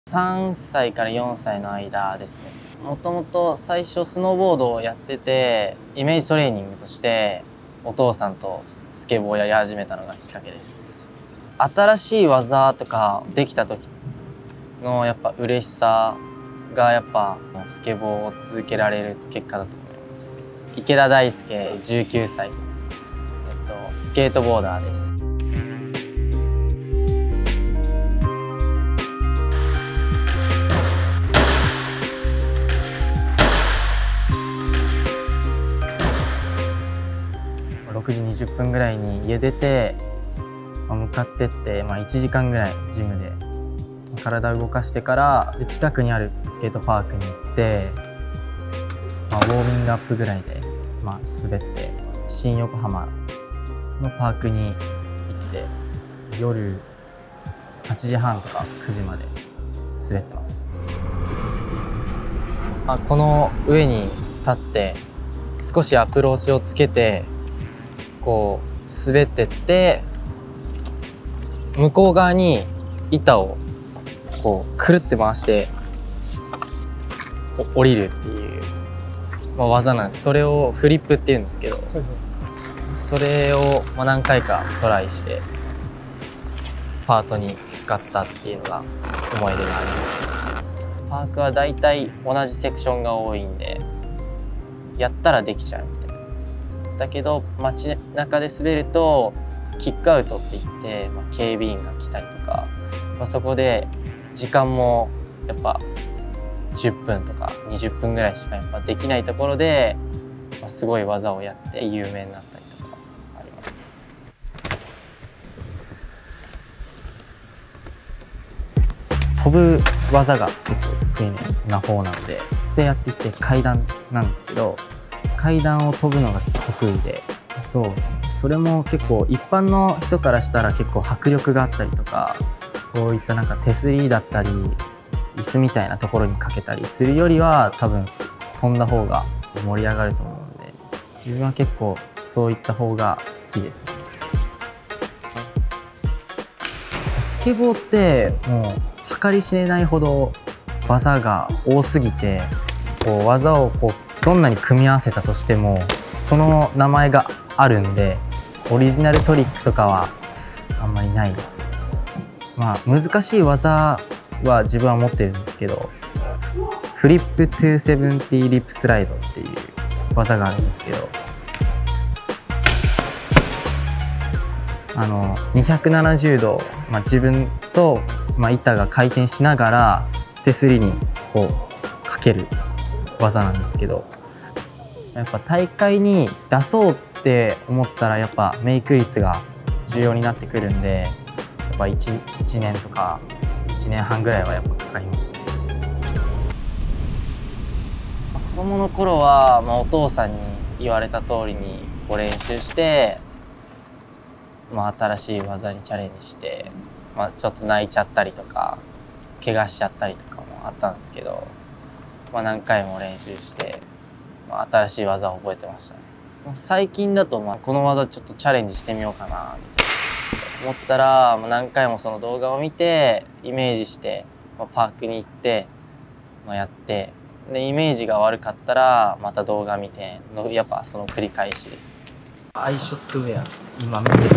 3歳から4歳の間ですね。もともと最初スノーボードをやってて、イメージトレーニングとしてお父さんとスケボーをやり始めたのがきっかけです。新しい技とかできた時のやっぱ嬉しさがやっぱスケボーを続けられる結果だと思います。池田大輔19歳、スケートボーダーです。6時20分ぐらいに家出て、向かってって、1時間ぐらいジムで体を動かしてから近くにあるスケートパークに行って、ウォーミングアップぐらいで、滑って新横浜のパークに行って夜8時半とか9時まで滑ってます。この上に立って少しアプローチをつけてこう滑ってって向こう側に板をこうくるって回して降りるっていう、技なんです。それをフリップっていうんですけど、それを何回かトライしてパートに使ったっていうのが思い出があります。パークはだいたい同じセクションが多いんでやったらできちゃうみたいな。だけど街中で滑るとキックアウトって言って、警備員が来たりとか、そこで時間もやっぱ10分とか20分ぐらいしかやっぱできないところで、すごい技をやって有名になったりとかあります。飛ぶ技が結構得意な方なので、ステアって言って階段なんですけど、階段を飛ぶのが得意で、そうですね、それも結構一般の人からしたら結構迫力があったりとか、こういった手すりだったり椅子みたいなところにかけたりするよりは多分飛んだ方が盛り上がると思うので、自分は結構そういった方が好きです。スケボーってもう計り知れないほど技が多すぎて、技をどんなに組み合わせたとしてもその名前があるんで、オリジナルトリックとかはあんまりないです。難しい技は自分は持ってるんですけど、フリップ270リップスライドっていう技があるんですけど、270度、自分と、板が回転しながら手すりにかける技なんですけど、やっぱ大会に出そうって思ったらやっぱメイク率が重要になってくるんで、やっぱ 1年とか1年半ぐらいはやっぱかかりますね。子供の頃は、お父さんに言われた通りに練習して、新しい技にチャレンジして、ちょっと泣いちゃったりとか怪我しちゃったりとかもあったんですけど、何回も練習して、新しい技を覚えてましたね。最近だとこの技ちょっとチャレンジしてみようかなみたいな思ったら、何回もその動画を見てイメージして、パークに行って、やって、でイメージが悪かったらまた動画見ての、やっぱその繰り返しです。アイショットウェア、今見てる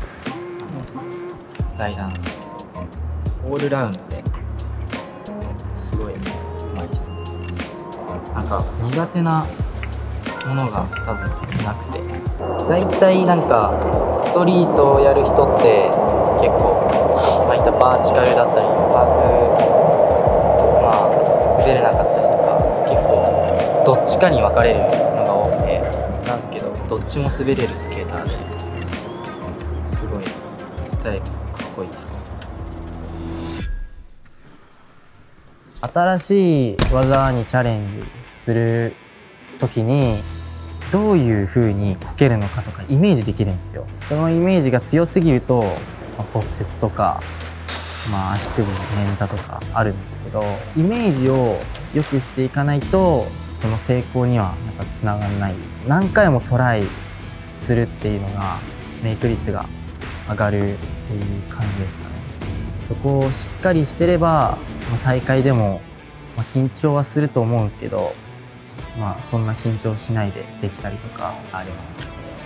ライダーなんですけど、オールラウンドですごいうまいですね。苦手なものが多分なくて、だいたいストリートをやる人って結構いったバーチカルだったりパーク滑れなかったりとか、結構どっちかに分かれるのが多くてなんですけど、どっちも滑れるスケーターですごいスタイルかっこいいですね。新しい技にチャレンジする時にどういう風にこけるのかとかイメージできるんですよ。そのイメージが強すぎると、骨折とか、足首の捻挫とかあるんですけど、イメージを良くしていかないとその成功にはつながらないです。何回もトライするっていうのがメイク率が上がるっていう感じですかね。そこをしっかりしてれば大会でも、緊張はすると思うんですけど、そんな緊張しないでできたりとかありますね。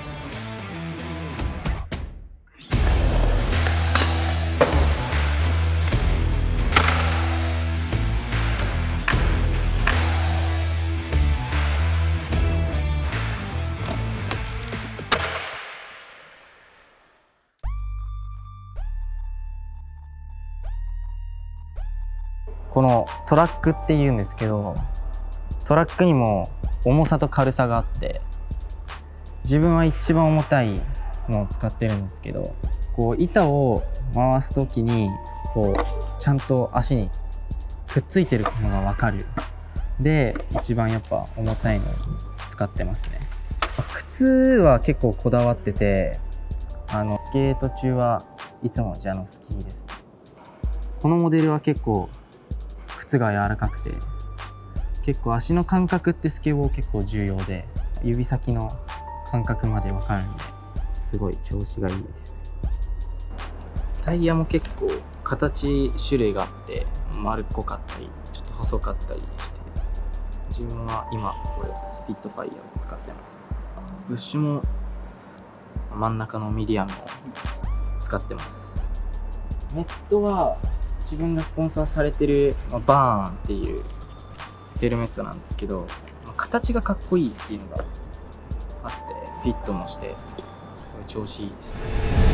このトラックっていうんですけど、トラックにも重さと軽さがあって、自分は一番重たいのを使ってるんですけど、こう板を回す時にこうちゃんと足にくっついてるのが分かる。で一番やっぱ重たいのを使ってますね。靴は結構こだわってて、スケート中はいつもジャノスキーです。このモデルは結構靴が柔らかくて、結構足の感覚ってスケボー結構重要で、指先の感覚まで分かるんで、すごい調子がいいです。タイヤも結構形種類があって、丸っこかったりちょっと細かったりして、自分は今これスピットファイヤーを使ってます。ブッシュも真ん中のミディアムを使ってます。ネットは自分がスポンサーされてるバーンっていうヘルメットなんですけど、形がかっこいいっていうのがあって、フィットもしてすごい調子いいですね。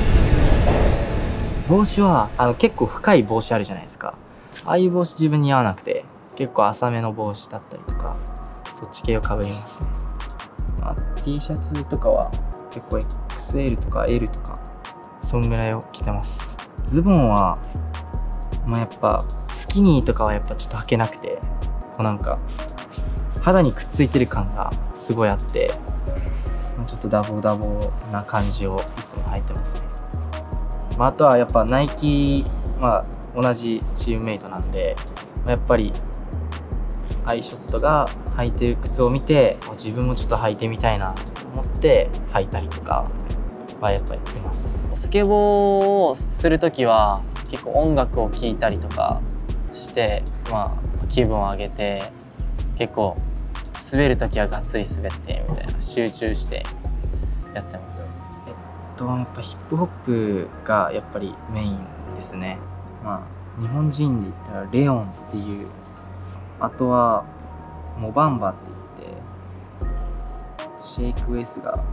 帽子は結構深い帽子あるじゃないですか。ああいう帽子自分に合わなくて、結構浅めの帽子だったりとか、そっち系をかぶりますね。T シャツとかは結構 XL とか L とかそんぐらいを着てます。ズボンはやっぱスキニーとかはやっぱちょっと履けなくて、こうなんか肌にくっついてる感がすごいあって、ちょっとダボダボな感じをいつも履いてますね。あとはやっぱナイキ、同じチームメイトなんで、やっぱりアイショットが履いてる靴を見て、自分もちょっと履いてみたいなと思って履いたりとかはやっぱやってます。スケボーをする時は結構音楽を聴いたりとかして、気分を上げて、結構滑る時はがっつり滑ってみたいな、集中してやってます。やっぱヒップホップがやっぱりメインですね。日本人で言ったらレオンっていう、あとはモバンバって言ってシェイク S が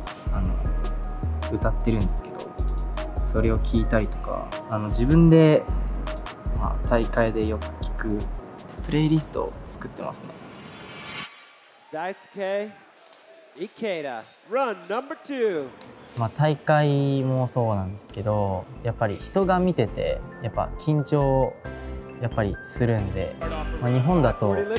歌ってるんですけど、それを聞いたりとか、自分で、大会でよく聞くプレイリストを作ってますね。Daisuke Ikeda Run No.2。大会もそうなんですけど、やっぱり人が見ててやっぱ緊張やっぱりするんで、日本だと、1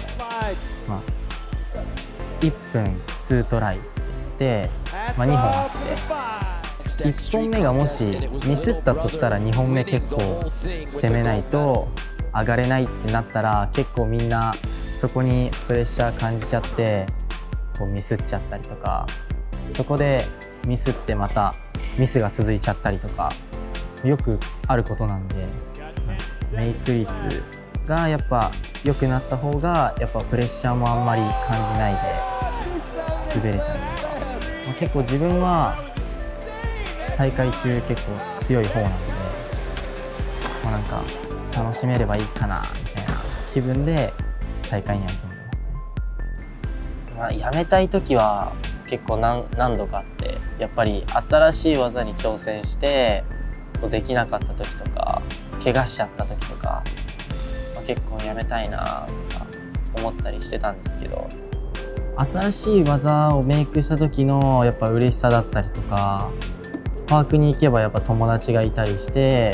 分2トライで、2本あって、1本目がもしミスったとしたら2本目結構攻めないと上がれないってなったら、結構みんなそこにプレッシャー感じちゃってこうミスっちゃったりとか、そこでミスってまたミスが続いちゃったりとかよくあることなんで、メイク率がやっぱ良くなった方がやっぱプレッシャーもあんまり感じないで滑れたりとか、結構自分は大会中結構強い方なので、なんか楽しめればいいかなみたいな気分で大会には挑んでますね。やめたい時は結構何度かあって、やっぱり新しい技に挑戦してできなかった時とか、怪我しちゃった時とか、結構やめたいなとか思ったりしてたんですけど、新しい技をメイクした時のやっぱ嬉しさだったりとか、パークに行けばやっぱ友達がいたりして、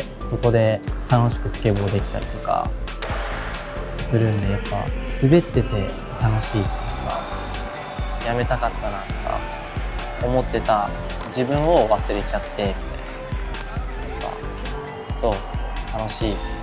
そこで楽しくスケボーできたりとかするんで、やっぱ滑ってて楽しいっていうか、やめたかったなとか思ってた自分を忘れちゃってみたいな、やっぱそうですね、楽しい。